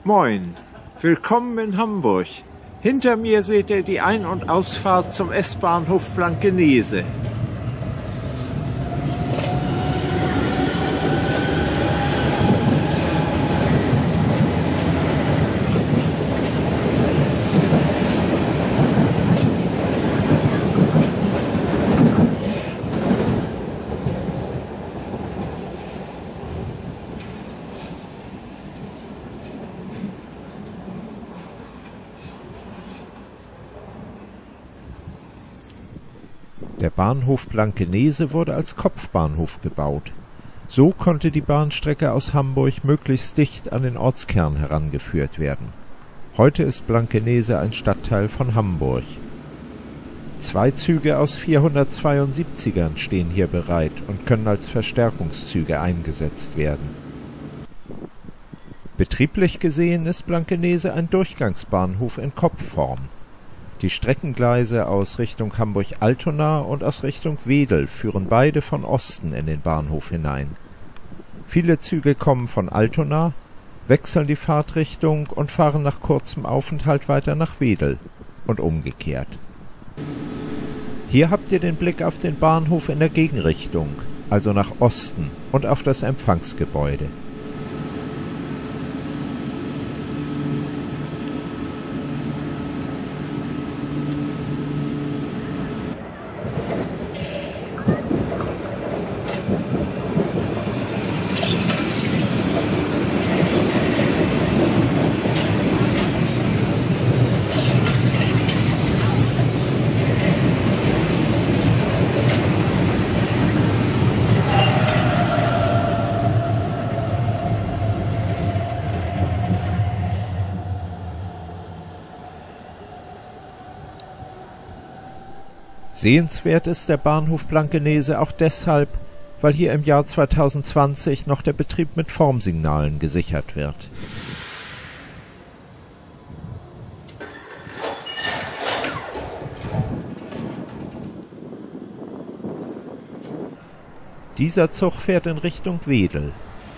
Moin, willkommen in Hamburg. Hinter mir seht ihr die Ein- und Ausfahrt zum S-Bahnhof Blankenese. Der Bahnhof Blankenese wurde als Kopfbahnhof gebaut. So konnte die Bahnstrecke aus Hamburg möglichst dicht an den Ortskern herangeführt werden. Heute ist Blankenese ein Stadtteil von Hamburg. 2 Züge aus 472ern stehen hier bereit und können als Verstärkungszüge eingesetzt werden. Betrieblich gesehen ist Blankenese ein Durchgangsbahnhof in Kopfform. Die Streckengleise aus Richtung Hamburg-Altona und aus Richtung Wedel führen beide von Osten in den Bahnhof hinein. Viele Züge kommen von Altona, wechseln die Fahrtrichtung und fahren nach kurzem Aufenthalt weiter nach Wedel und umgekehrt. Hier habt ihr den Blick auf den Bahnhof in der Gegenrichtung, also nach Osten, und auf das Empfangsgebäude. Sehenswert ist der Bahnhof Blankenese auch deshalb, weil hier im Jahr 2020 noch der Betrieb mit Formsignalen gesichert wird. Dieser Zug fährt in Richtung Wedel.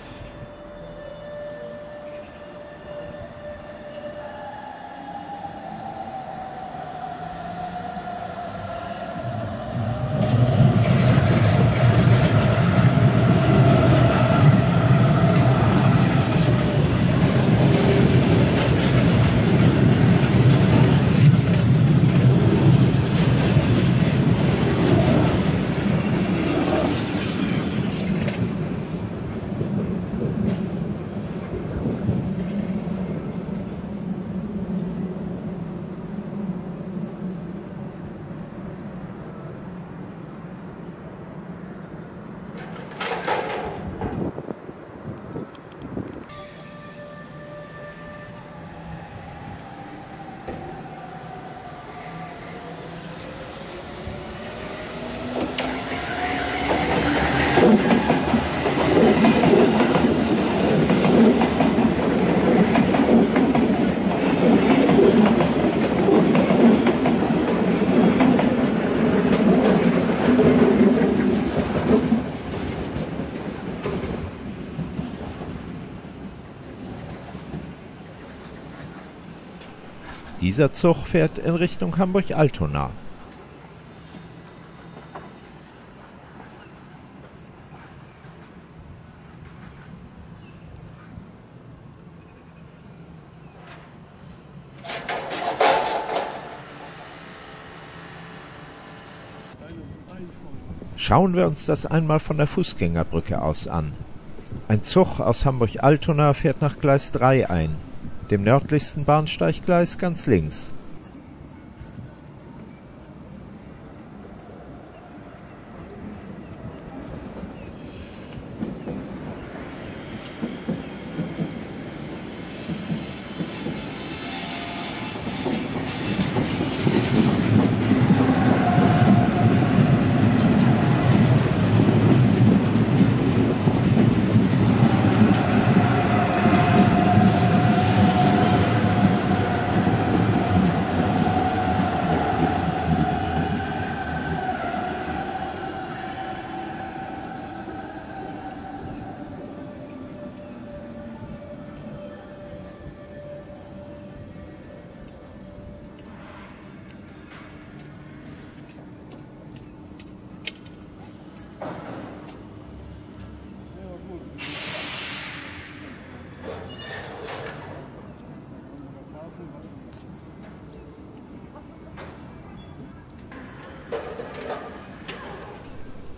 Dieser Zug fährt in Richtung Hamburg-Altona. Schauen wir uns das einmal von der Fußgängerbrücke aus an. Ein Zug aus Hamburg-Altona fährt nach Gleis 3 ein, dem nördlichsten Bahnsteiggleis ganz links.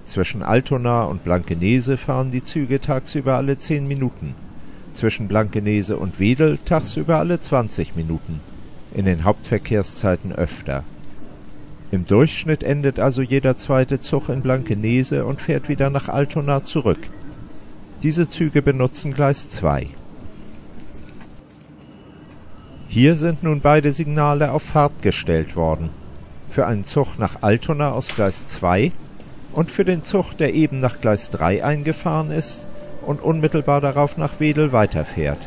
Zwischen Altona und Blankenese fahren die Züge tagsüber alle 10 Minuten, zwischen Blankenese und Wedel tagsüber alle 20 Minuten, in den Hauptverkehrszeiten öfter. Im Durchschnitt endet also jeder zweite Zug in Blankenese und fährt wieder nach Altona zurück. Diese Züge benutzen Gleis 2. Hier sind nun beide Signale auf Fahrt gestellt worden. Für einen Zug nach Altona aus Gleis 2 und für den Zug, der eben nach Gleis 3 eingefahren ist und unmittelbar darauf nach Wedel weiterfährt.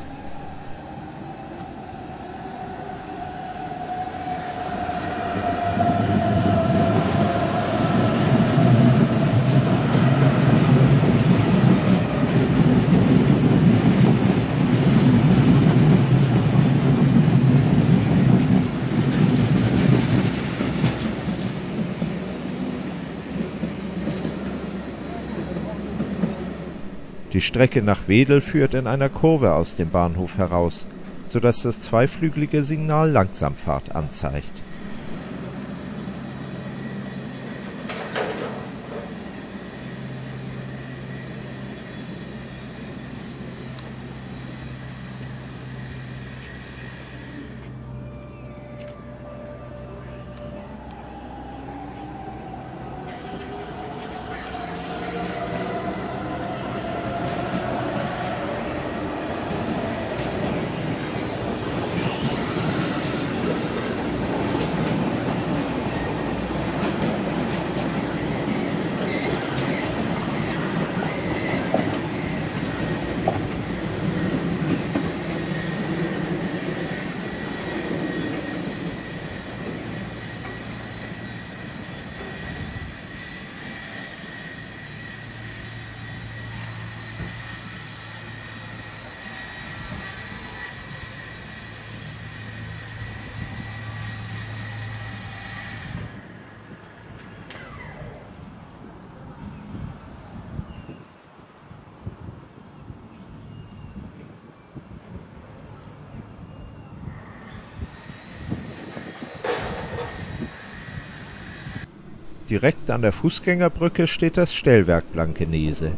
Die Strecke nach Wedel führt in einer Kurve aus dem Bahnhof heraus, so dass das zweiflügelige Signal Langsamfahrt anzeigt. Direkt an der Fußgängerbrücke steht das Stellwerk Blankenese.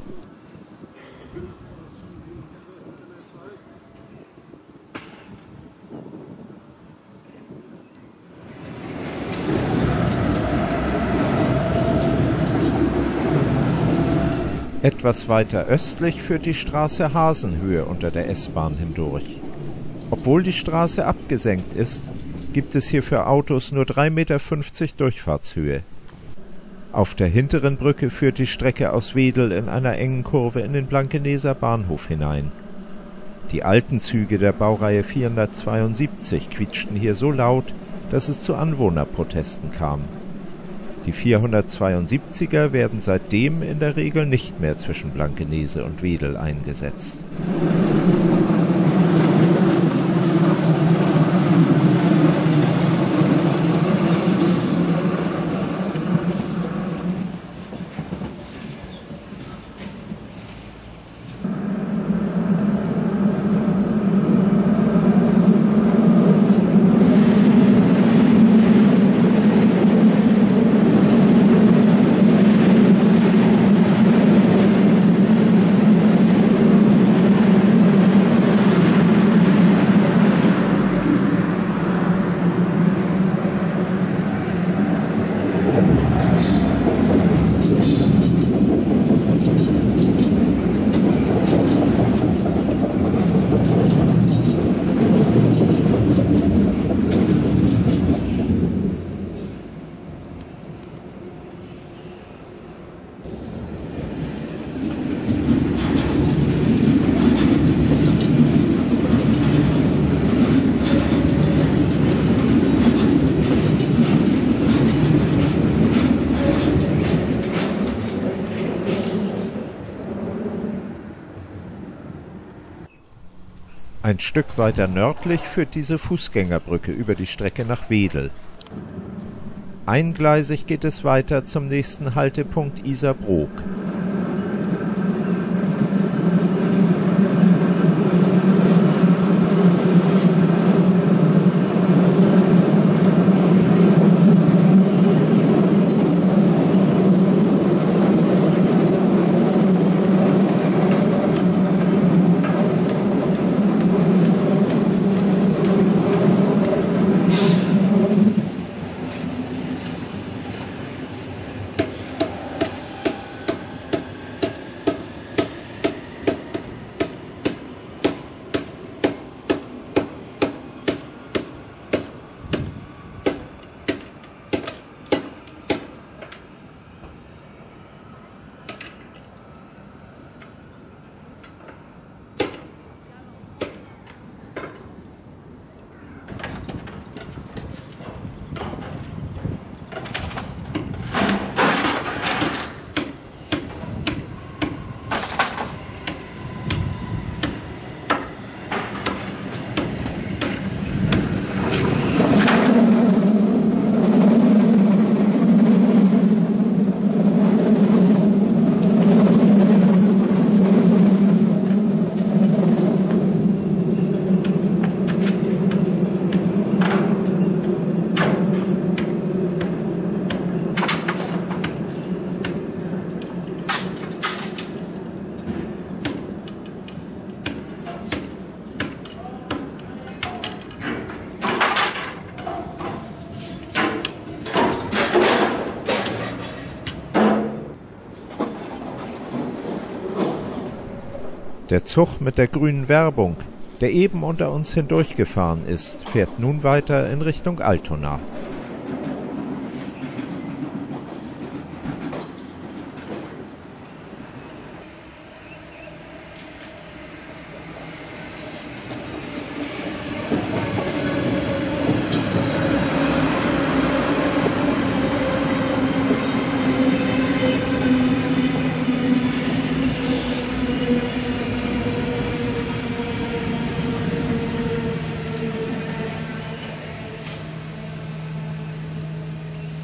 Etwas weiter östlich führt die Straße Hasenhöhe unter der S-Bahn hindurch. Obwohl die Straße abgesenkt ist, gibt es hier für Autos nur 3,50 Meter Durchfahrtshöhe. Auf der hinteren Brücke führt die Strecke aus Wedel in einer engen Kurve in den Blankeneser Bahnhof hinein. Die alten Züge der Baureihe 472 quietschten hier so laut, dass es zu Anwohnerprotesten kam. Die 472er werden seitdem in der Regel nicht mehr zwischen Blankenese und Wedel eingesetzt. Ein Stück weiter nördlich führt diese Fußgängerbrücke über die Strecke nach Wedel. Eingleisig geht es weiter zum nächsten Haltepunkt Isarbrook. Der Zug mit der grünen Werbung, der eben unter uns hindurchgefahren ist, fährt nun weiter in Richtung Altona.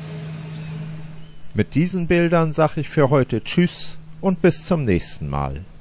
Mit diesen Bildern sag ich für heute Tschüss und bis zum nächsten Mal.